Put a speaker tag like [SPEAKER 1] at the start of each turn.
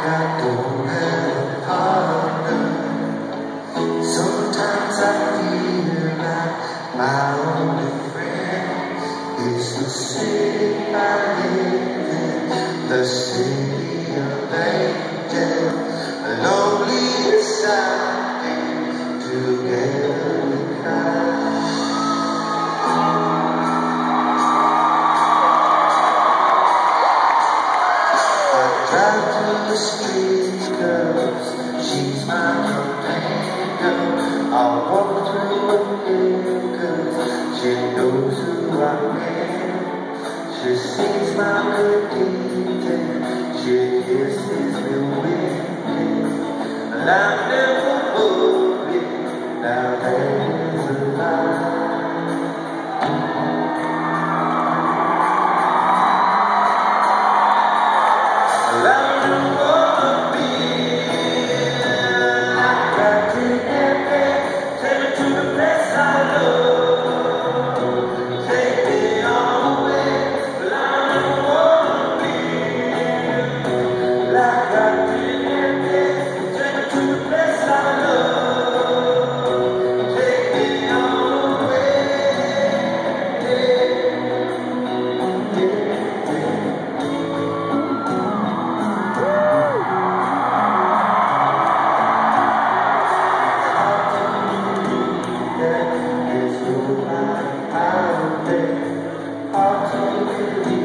[SPEAKER 1] I don't have a partner. Sometimes I feel like my only friend is the city I live in, the city of angels. The loneliest side, together we cry. Drive to the street, girls, she's my companion. I'll walk through a field, cause she knows who I am. She sees my good deeds and she kisses me winking. And I'm never worried, now there's a lie. Out there,